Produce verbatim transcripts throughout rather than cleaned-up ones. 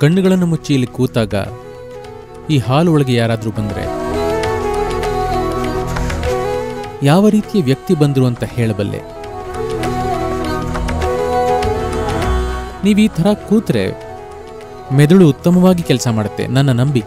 ಕಣ್ಣುಗಳನ್ನು ಮುಚ್ಚಿ ಇಲ್ಲಿ ಕೂತಾಗ ಈ ಹಾಲು ಒಳಗೆ ಯಾರಾದರೂ ಬಂದರೆ ಯಾವ ರೀತಿಯ ವ್ಯಕ್ತಿ ಬಂದರು ಅಂತ ಹೇಳಬಲ್ಲೆ? ನೀವು ಈ ಥರ ಕೂತ್ರೆ ಮೆದುಳು ಉತ್ತಮವಾಗಿ ಕೆಲಸ ಮಾಡುತ್ತೆ, ನನ್ನ ನಂಬಿ.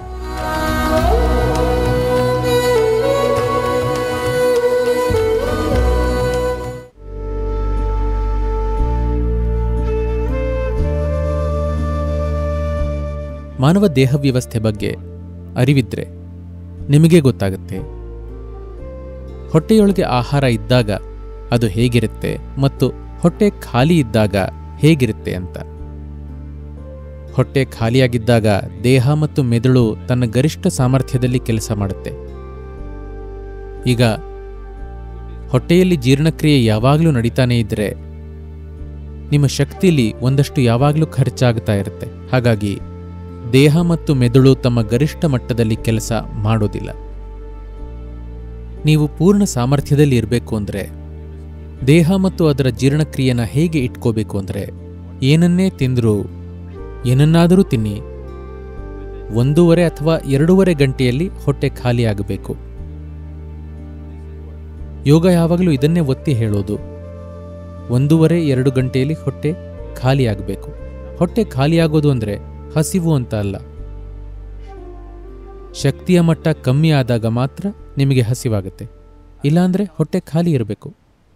ಮಾನವ ದೇಹ ವ್ಯವಸ್ಥೆ ಬಗ್ಗೆ ಅರಿವಿದ್ರೆ ನಿಮಗೆ ಗೊತ್ತಾಗುತ್ತೆ ಹೊಟ್ಟೆಯೊಳಗೆ ಆಹಾರ ಇದ್ದಾಗ ಅದು ಹೇಗಿರುತ್ತೆ ಮತ್ತು ಹೊಟ್ಟೆ ಖಾಲಿ ಇದ್ದಾಗ ಹೇಗಿರುತ್ತೆ ಅಂತ. ಹೊಟ್ಟೆ ಖಾಲಿಯಾಗಿದ್ದಾಗ ದೇಹ ಮತ್ತು ಮೆದುಳು ತನ್ನ ಗರಿಷ್ಠ ಸಾಮರ್ಥ್ಯದಲ್ಲಿ ಕೆಲಸ ಮಾಡುತ್ತೆ. ಈಗ ಹೊಟ್ಟೆಯಲ್ಲಿ ಜೀರ್ಣಕ್ರಿಯೆ ಯಾವಾಗಲೂ ನಡೀತಾನೇ ಇದ್ದರೆ ನಿಮ್ಮ ಶಕ್ತಿಲಿ ಒಂದಷ್ಟು ಯಾವಾಗಲೂ ಖರ್ಚಾಗ್ತಾ ಇರುತ್ತೆ. ಹಾಗಾಗಿ ದೇಹ ಮತ್ತು ಮೆದುಳು ತಮ್ಮ ಗರಿಷ್ಠ ಮಟ್ಟದಲ್ಲಿ ಕೆಲಸ ಮಾಡೋದಿಲ್ಲ. ನೀವು ಪೂರ್ಣ ಸಾಮರ್ಥ್ಯದಲ್ಲಿ ಇರಬೇಕು ಅಂದರೆ ದೇಹ ಮತ್ತು ಅದರ ಜೀರ್ಣಕ್ರಿಯೆನ ಹೇಗೆ ಇಟ್ಕೋಬೇಕು ಅಂದರೆ ಏನನ್ನೇ ತಿಂದರೂ ಏನನ್ನಾದರೂ ತಿನ್ನಿ ಒಂದೂವರೆ ಅಥವಾ ಎರಡೂವರೆ ಗಂಟೆಯಲ್ಲಿ ಹೊಟ್ಟೆ ಖಾಲಿಯಾಗಬೇಕು. ಯೋಗ ಯಾವಾಗಲೂ ಇದನ್ನೇ ಒತ್ತಿ ಹೇಳೋದು, ಒಂದೂವರೆ ಎರಡು ಗಂಟೆಯಲ್ಲಿ ಹೊಟ್ಟೆ ಖಾಲಿಯಾಗಬೇಕು. ಹೊಟ್ಟೆ ಖಾಲಿಯಾಗೋದು ಅಂದರೆ ಹಸಿವು ಅಂತ ಅಲ್ಲ. ಶಕ್ತಿಯ ಮಟ್ಟ ಕಮ್ಮಿ ಆದಾಗ ಮಾತ್ರ ನಿಮಗೆ ಹಸಿವಾಗುತ್ತೆ, ಇಲ್ಲಾಂದ್ರೆ ಹೊಟ್ಟೆ ಖಾಲಿ ಇರಬೇಕು.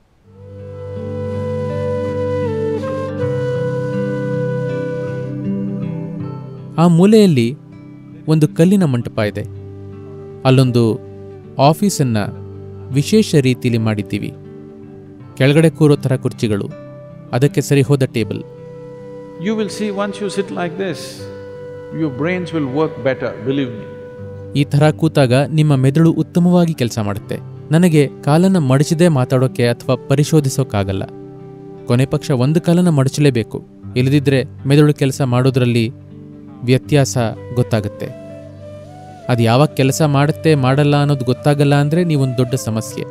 ಆ ಮೂಲೆಯಲ್ಲಿ ಒಂದು ಕಲ್ಲಿನ ಮಂಟಪ ಇದೆ. ಅಲ್ಲೊಂದು ಆಫೀಸನ್ನ ವಿಶೇಷ ರೀತಿಯಲ್ಲಿ ಮಾಡಿದ್ದೀವಿ. ಕೆಳಗಡೆ ಕೂರೋ ಥರ ಕುರ್ಚಿಗಳು, ಅದಕ್ಕೆ ಸರಿ ಹೋದ table. You will see once you sit like this, your brains will work better, believe me. ಈ ಥರ ಕೂತಾಗ ನಿಮ್ಮ ಮೆದುಳು ಉತ್ತಮವಾಗಿ ಕೆಲಸ ಮಾಡುತ್ತೆ. ನನಗೆ ಕಾಲನ್ನ ಮಡಚದೆ ಮಾತಾಡೋಕೆ ಅಥವಾ ಪರಿಶೋಧಿಸೋಕ್ಕಾಗಲ್ಲ. ಕೊನೆ ಪಕ್ಷ ಒಂದು ಕಾಲನ್ನ ಮಡಚಲೇಬೇಕು, ಇಲ್ಲದಿದ್ದರೆ ಮೆದುಳು ಕೆಲಸ ಮಾಡೋದ್ರಲ್ಲಿ ವ್ಯತ್ಯಾಸ ಗೊತ್ತಾಗುತ್ತೆ. ಅದು ಯಾವಾಗ ಕೆಲಸ ಮಾಡುತ್ತೆ ಮಾಡಲ್ಲ ಅನ್ನೋದು ಗೊತ್ತಾಗಲ್ಲ ಅಂದರೆ ನೀವೊಂದು ದೊಡ್ಡ ಸಮಸ್ಯೆ.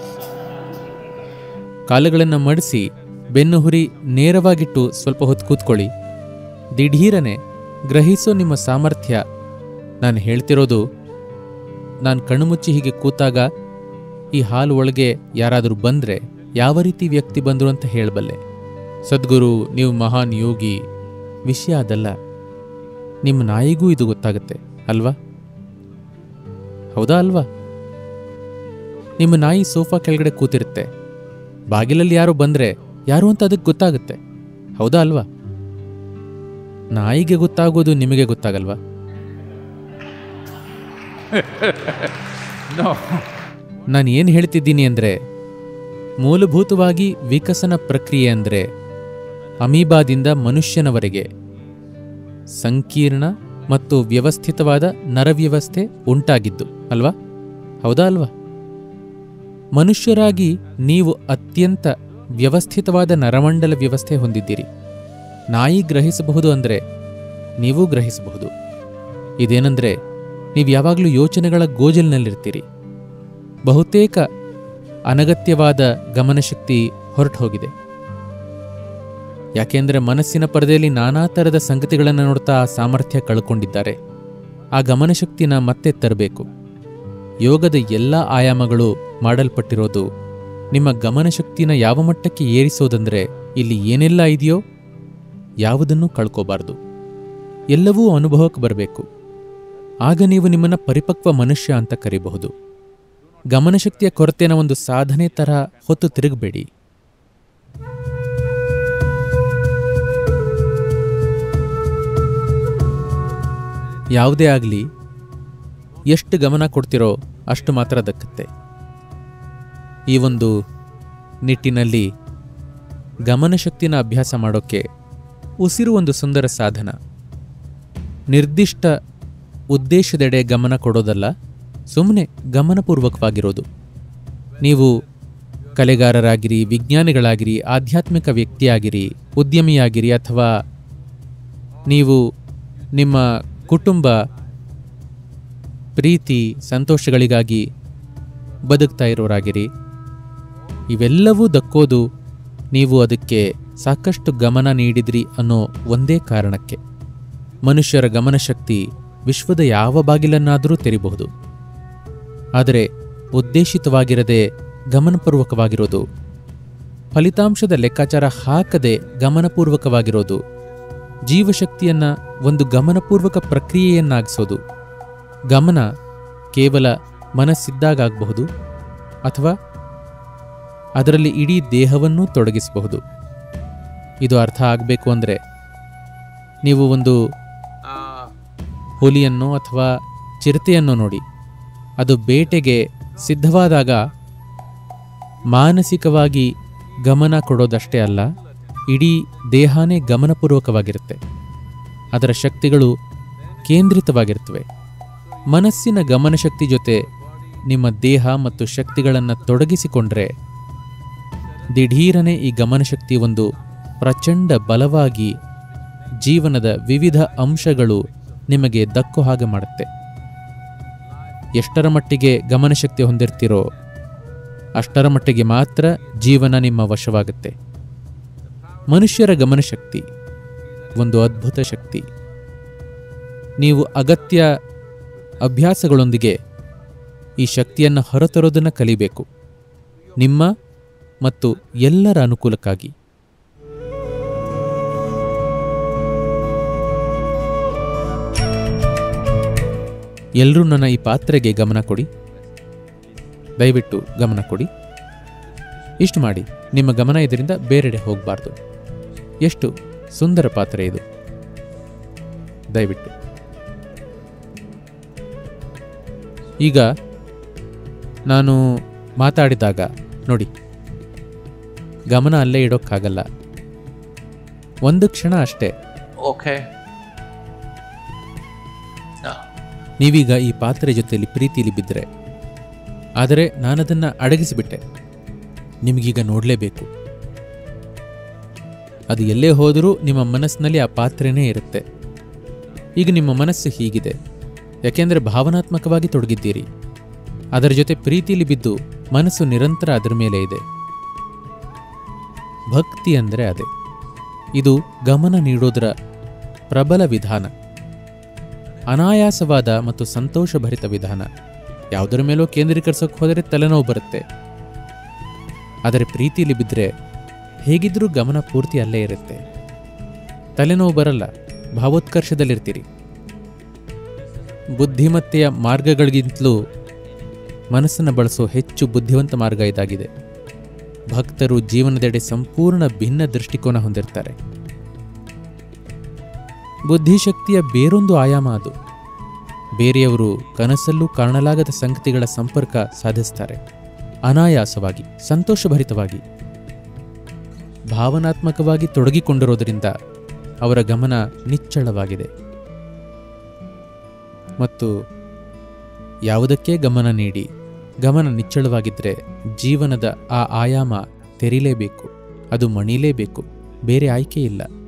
ಕಾಲುಗಳನ್ನು ಮಡಿಸಿ ಬೆನ್ನು ಹುರಿ ನೇರವಾಗಿಟ್ಟು ಸ್ವಲ್ಪ ಹೊತ್ತು ಕೂತ್ಕೊಳ್ಳಿ. ದಿಢೀರನೆ ಗ್ರಹಿಸೋ ನಿಮ್ಮ ಸಾಮರ್ಥ್ಯ. ನಾನು ಹೇಳ್ತಿರೋದು, ನಾನು ಕಣ್ಣುಮುಚ್ಚಿ ಹೀಗೆ ಕೂತಾಗ ಈ ಹಾಲು ಒಳಗೆ ಯಾರಾದರೂ ಬಂದರೆ ಯಾವ ರೀತಿ ವ್ಯಕ್ತಿ ಬಂದರು ಅಂತ ಹೇಳಬಲ್ಲೆ. ಸದ್ಗುರು, ನೀವು ಮಹಾನ್ ಯೋಗಿ. ವಿಷಯ ಅದಲ್ಲ. ನಿಮ್ಮ ನಾಯಿಗೂ ಇದು ಗೊತ್ತಾಗುತ್ತೆ ಅಲ್ವಾ? ಹೌದಾ ಅಲ್ವಾ? ನಿಮ್ಮ ನಾಯಿ ಸೋಫಾ ಕೆಳಗಡೆ ಕೂತಿರುತ್ತೆ. ಬಾಗಿಲಲ್ಲಿ ಯಾರೋ ಬಂದರೆ ಯಾರು ಅಂತ ಅದಕ್ಕೆ ಗೊತ್ತಾಗುತ್ತೆ. ಹೌದಾ ಅಲ್ವಾ? ನಾಯಿಗೆ ಗೊತ್ತಾಗೋದು ನಿಮಗೆ ಗೊತ್ತಾಗಲ್ವಾ? ನಾನು ಏನು ಹೇಳ್ತಿದ್ದೀನಿ ಅಂದರೆ, ಮೂಲಭೂತವಾಗಿ ವಿಕಸನ ಪ್ರಕ್ರಿಯೆ ಅಂದರೆ ಅಮೀಬಾದಿಂದ ಮನುಷ್ಯನವರೆಗೆ ಸಂಕೀರ್ಣ ಮತ್ತು ವ್ಯವಸ್ಥಿತವಾದ ನರವ್ಯವಸ್ಥೆ ಉಂಟಾಗಿದ್ದು ಅಲ್ವಾ? ಹೌದಾ ಅಲ್ವಾ? ಮನುಷ್ಯರಾಗಿ ನೀವು ಅತ್ಯಂತ ವ್ಯವಸ್ಥಿತವಾದ ನರಮಂಡಲ ವ್ಯವಸ್ಥೆ ಹೊಂದಿದ್ದೀರಿ. ನಾಯಿ ಗ್ರಹಿಸಬಹುದು ಅಂದರೆ ನೀವೂ ಗ್ರಹಿಸಬಹುದು. ಇದೇನೆಂದರೆ, ನೀವು ಯಾವಾಗಲೂ ಯೋಚನೆಗಳ ಗೋಜಲಿನಲ್ಲಿರ್ತೀರಿ. ಬಹುತೇಕ ಅನಗತ್ಯವಾದ ಗಮನಶಕ್ತಿ ಹೊರಟು ಹೋಗಿದೆ. ಯಾಕೆಂದರೆ ಮನಸ್ಸಿನ ಪರದೆಯಲ್ಲಿ ನಾನಾ ಥರದ ಸಂಗತಿಗಳನ್ನು ನೋಡ್ತಾ ಆ ಸಾಮರ್ಥ್ಯ ಕಳ್ಕೊಂಡಿದ್ದಾರೆ. ಆ ಗಮನಶಕ್ತಿನ ಮತ್ತೆ ತರಬೇಕು. ಯೋಗದ ಎಲ್ಲ ಆಯಾಮಗಳು ಮಾಡಲ್ಪಟ್ಟಿರೋದು ನಿಮ್ಮ ಗಮನಶಕ್ತಿನ ಯಾವ ಮಟ್ಟಕ್ಕೆ ಏರಿಸೋದಂದ್ರೆ, ಇಲ್ಲಿ ಏನೆಲ್ಲ ಇದೆಯೋ ಯಾವುದನ್ನೂ ಕಳ್ಕೋಬಾರ್ದು. ಎಲ್ಲವೂ ಅನುಭವಕ್ಕೆ ಬರಬೇಕು. ಆಗ ನೀವು ನಿಮ್ಮನ್ನ ಪರಿಪಕ್ವ ಮನುಷ್ಯ ಅಂತ ಕರೀಬಹುದು. ಗಮನಶಕ್ತಿಯ ಕೊರತೆನ ಒಂದು ಸಾಧನೆ ಥರ ಹೊತ್ತು ತಿರುಗಬೇಡಿ. ಯಾವುದೇ ಆಗಲಿ, ಎಷ್ಟು ಗಮನ ಕೊಡ್ತಿರೋ ಅಷ್ಟು ಮಾತ್ರ ದಕ್ಕತ್ತೆ. ಈ ಒಂದು ನಿಟ್ಟಿನಲ್ಲಿ ಗಮನಶಕ್ತಿನ ಅಭ್ಯಾಸ ಮಾಡೋಕ್ಕೆ ಉಸಿರು ಒಂದು ಸುಂದರ ಸಾಧನ. ನಿರ್ದಿಷ್ಟ ಉದ್ದೇಶದೆಡೆ ಗಮನ ಕೊಡೋದಲ್ಲ, ಸುಮ್ಮನೆ ಗಮನಪೂರ್ವಕವಾಗಿರೋದು. ನೀವು ಕಲೆಗಾರರಾಗಿರಿ, ವಿಜ್ಞಾನಿಗಳಾಗಿರಿ, ಆಧ್ಯಾತ್ಮಿಕ ವ್ಯಕ್ತಿಯಾಗಿರಿ, ಉದ್ಯಮಿಯಾಗಿರಿ, ಅಥವಾ ನೀವು ನಿಮ್ಮ ಕುಟುಂಬ ಪ್ರೀತಿ ಸಂತೋಷಗಳಿಗಾಗಿ ಬದುಕ್ತಾ ಇರೋರಾಗಿರಿ, ಇವೆಲ್ಲವೂ ದಕ್ಕೋದು ನೀವು ಅದಕ್ಕೆ ಸಾಕಷ್ಟು ಗಮನ ನೀಡಿದ್ರಿ ಅನ್ನೋ ಒಂದೇ ಕಾರಣಕ್ಕೆ. ಮನುಷ್ಯರ ಗಮನಶಕ್ತಿ ವಿಶ್ವದ ಯಾವ ಬಾಗಿಲನ್ನಾದರೂ ತೆರೀಬಹುದು. ಆದರೆ ಉದ್ದೇಶಿತವಾಗಿರದೆ ಗಮನಪೂರ್ವಕವಾಗಿರೋದು, ಫಲಿತಾಂಶದ ಲೆಕ್ಕಾಚಾರ ಹಾಕದೆ ಗಮನಪೂರ್ವಕವಾಗಿರೋದು, ಜೀವಶಕ್ತಿಯನ್ನ ಒಂದು ಗಮನಪೂರ್ವಕ ಪ್ರಕ್ರಿಯೆಯನ್ನಾಗಿಸೋದು. ಗಮನ ಕೇವಲ ಮನಸ್ಸಿದ್ದಾಗಬಹುದು ಅಥವಾ ಅದರಲ್ಲಿ ಇಡೀ ದೇಹವನ್ನೂ ತೊಡಗಿಸಬಹುದು. ಇದು ಅರ್ಥ ಆಗಬೇಕು ಅಂದರೆ ನೀವು ಒಂದು ಹುಲಿಯನ್ನು ಅಥವಾ ಚಿರತೆಯನ್ನು ನೋಡಿ. ಅದು ಬೇಟೆಗೆ ಸಿದ್ಧವಾದಾಗ ಮಾನಸಿಕವಾಗಿ ಗಮನ ಕೊಡೋದಷ್ಟೇ ಅಲ್ಲ, ಇಡೀ ದೇಹನೇ ಗಮನಪೂರ್ವಕವಾಗಿರುತ್ತೆ. ಅದರ ಶಕ್ತಿಗಳು ಕೇಂದ್ರಿತವಾಗಿರ್ತವೆ. ಮನಸ್ಸಿನ ಗಮನಶಕ್ತಿ ಜೊತೆ ನಿಮ್ಮ ದೇಹ ಮತ್ತು ಶಕ್ತಿಗಳನ್ನು ತೊಡಗಿಸಿಕೊಂಡ್ರೆ ದಿಢೀರನೆ ಈ ಗಮನಶಕ್ತಿ ಒಂದು ಪ್ರಚಂಡ ಬಲವಾಗಿ ಜೀವನದ ವಿವಿಧ ಅಂಶಗಳು ನಿಮಗೆ ದಕ್ಕೋ ಹಾಗೆ ಮಾಡುತ್ತೆ. ಎಷ್ಟರ ಮಟ್ಟಿಗೆ ಗಮನಶಕ್ತಿ ಹೊಂದಿರ್ತೀರೋ ಅಷ್ಟರ ಮಟ್ಟಿಗೆ ಮಾತ್ರ ಜೀವನ ನಿಮ್ಮ ವಶವಾಗುತ್ತೆ. ಮನುಷ್ಯರ ಗಮನಶಕ್ತಿ ಒಂದು ಅದ್ಭುತ ಶಕ್ತಿ. ನೀವು ಅಗತ್ಯ ಅಭ್ಯಾಸಗಳೊಂದಿಗೆ ಈ ಶಕ್ತಿಯನ್ನು ಹೊರತರೋದನ್ನು ಕಲಿಬೇಕು, ನಿಮ್ಮ ಮತ್ತು ಎಲ್ಲರ ಅನುಕೂಲಕ್ಕಾಗಿ. ಎಲ್ಲರೂ ನನ್ನ ಈ ಪಾತ್ರೆಗೆ ಗಮನ ಕೊಡಿ, ದಯವಿಟ್ಟು ಗಮನ ಕೊಡಿ. ಇಷ್ಟು ಮಾಡಿ, ನಿಮ್ಮ ಗಮನ ಇದರಿಂದ ಬೇರೆಡೆ ಹೋಗಬಾರ್ದು. ಎಷ್ಟು ಸುಂದರ ಪಾತ್ರೆ ಇದು, ದಯವಿಟ್ಟು. ಈಗ ನಾನು ಮಾತಾಡಿದಾಗ ನೋಡಿ, ಗಮನ ಅಲ್ಲೇ ಇಡೋಕ್ಕಾಗಲ್ಲ, ಒಂದು ಕ್ಷಣ ಅಷ್ಟೇ. ಓಕೆ, ನೀವೀಗ ಈ ಪಾತ್ರೆ ಜೊತೆಯಲ್ಲಿ ಪ್ರೀತಿಲಿ ಬಿದ್ದರೆ, ಆದರೆ ನಾನದನ್ನು ಅಡಗಿಸಿಬಿಟ್ಟೆ, ನಿಮಗೀಗ ನೋಡಲೇಬೇಕು. ಅದು ಎಲ್ಲೇ ಹೋದರೂ ನಿಮ್ಮ ಮನಸ್ಸಿನಲ್ಲಿ ಆ ಪಾತ್ರೆನೇ ಇರುತ್ತೆ. ಈಗ ನಿಮ್ಮ ಮನಸ್ಸು ಹೀಗಿದೆ, ಯಾಕೆಂದರೆ ಭಾವನಾತ್ಮಕವಾಗಿ ತೊಡಗಿದ್ದೀರಿ. ಅದರ ಜೊತೆ ಪ್ರೀತಿಲಿ ಬಿದ್ದು ಮನಸ್ಸು ನಿರಂತರ ಅದರ ಮೇಲೆ ಇದೆ. ಭಕ್ತಿ ಅಂದರೆ ಅದೇ. ಇದು ಗಮನ ನೀಡೋದರ ಪ್ರಬಲ ವಿಧಾನ, ಅನಾಯಾಸವಾದ ಮತ್ತು ಸಂತೋಷಭರಿತ ವಿಧಾನ. ಯಾವುದರ ಮೇಲೋ ಕೇಂದ್ರೀಕರಿಸೋಕೆ ಹೋದರೆ ತಲೆನೋವು ಬರುತ್ತೆ. ಆದರೆ ಪ್ರೀತಿಲಿ ಬಿದ್ದರೆ ಹೇಗಿದ್ರೂ ಗಮನ ಪೂರ್ತಿ ಅಲ್ಲೇ ಇರುತ್ತೆ. ತಲೆನೋವು ಬರಲ್ಲ, ಭಾವೋತ್ಕರ್ಷದಲ್ಲಿರ್ತೀರಿ. ಬುದ್ಧಿಮತ್ತೆಯ ಮಾರ್ಗಗಳಿಗಿಂತಲೂ ಮನಸ್ಸನ್ನು ಬಳಸೋ ಹೆಚ್ಚು ಬುದ್ಧಿವಂತ ಮಾರ್ಗ ಇದಾಗಿದೆ. ಭಕ್ತರು ಜೀವನದೆಡೆ ಸಂಪೂರ್ಣ ಭಿನ್ನ ದೃಷ್ಟಿಕೋನ ಹೊಂದಿರ್ತಾರೆ. ಬುದ್ಧಿಶಕ್ತಿಯ ಬೇರೊಂದು ಆಯಾಮ ಅದು. ಬೇರೆಯವರು ಕನಸಲ್ಲೂ ಕಾಣಲಾಗದ ಸಂಗತಿಗಳ ಸಂಪರ್ಕ ಸಾಧಿಸ್ತಾರೆ, ಅನಾಯಾಸವಾಗಿ, ಸಂತೋಷಭರಿತವಾಗಿ. ಭಾವನಾತ್ಮಕವಾಗಿ ತೊಡಗಿಕೊಂಡಿರೋದರಿಂದ ಅವರ ಗಮನ ನಿಚ್ಚಳವಾಗಿದೆ. ಮತ್ತು ಯಾವುದಕ್ಕೆ ಗಮನ ನೀಡಿ ಗಮನ ನಿಚ್ಚಳವಾಗಿದ್ದರೆ ಜೀವನದ ಆ ಆಯಾಮ ತೆರೀಲೇಬೇಕು, ಅದು ಮಣಿಲೇಬೇಕು, ಬೇರೆ ಆಯ್ಕೆ ಇಲ್ಲ.